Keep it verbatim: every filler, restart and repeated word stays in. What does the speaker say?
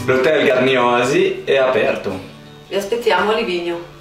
L'hotel Garniosi è aperto. Vi aspettiamo a Livigno.